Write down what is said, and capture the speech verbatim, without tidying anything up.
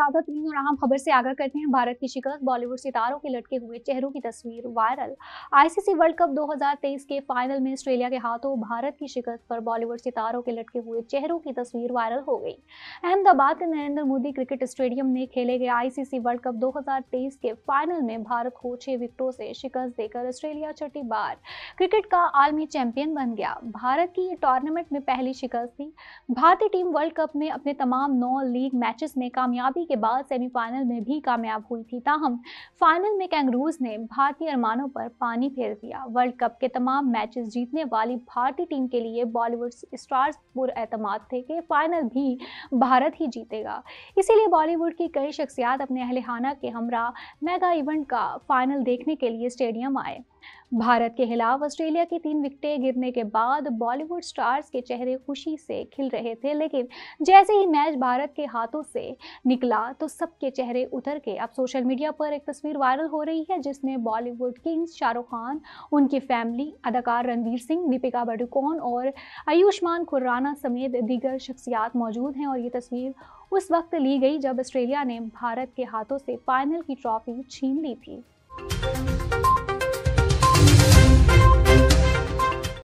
ताज़ा तरीन और अहम खबर से आगाह करते हैं। भारत की शिकस्त, बॉलीवुड सितारों के लटके हुए चेहरों की तस्वीर वायरल। आईसीसी वर्ल्ड कप दो हज़ार तेईस के फाइनल में ऑस्ट्रेलिया के हाथों भारत की शिकस्त पर बॉलीवुड सितारों के लटके हुए चेहरों की तस्वीर वायरल हो गई। अहमदाबाद के नरेंद्र मोदी क्रिकेट स्टेडियम में खेले गए आईसीसी वर्ल्ड कप दो हज़ार तेईस के फाइनल में भारत को छह विकेटों से शिकस्त देकर ऑस्ट्रेलिया छठी बार क्रिकेट का आलमी चैंपियन बन गया। भारत की ये टूर्नामेंट में पहली शिकस्त थी। भारतीय टीम वर्ल्ड कप में अपने तमाम नौ लीग मैचेस में कामयाबी के बाद सेमीफाइनल में भी कामयाब हुई थी। ताहम फाइनल में कैंगरूज ने भारतीय अरमानों पर पानी फेर दिया। वर्ल्ड कप के तमाम मैचेस जीतने वाली भारतीय टीम के लिए बॉलीवुड स्टार्स पुरएतमाद थे कि फाइनल भी भारत ही जीतेगा। इसीलिए बॉलीवुड की कई शख्सियात अपने अहलिहाना के हमरा मेगा इवेंट का फाइनल देखने के लिए स्टेडियम आए। भारत के खिलाफ ऑस्ट्रेलिया की तीन विकेटें गिरने के बाद बॉलीवुड स्टार्स के चेहरे खुशी से खिल रहे थे, लेकिन जैसे ही मैच भारत के हाथों से निकला तो सबके चेहरे उतर के अब सोशल मीडिया पर एक तस्वीर वायरल हो रही है जिसमें बॉलीवुड किंग्स शाहरुख खान, उनकी फैमिली, अदाकार रणवीर सिंह, दीपिका पादुकोण और आयुष्मान खुराना समेत दीगर शख्सियात मौजूद हैं। और ये तस्वीर उस वक्त ली गई जब ऑस्ट्रेलिया ने भारत के हाथों से फाइनल की ट्रॉफी छीन ली थी।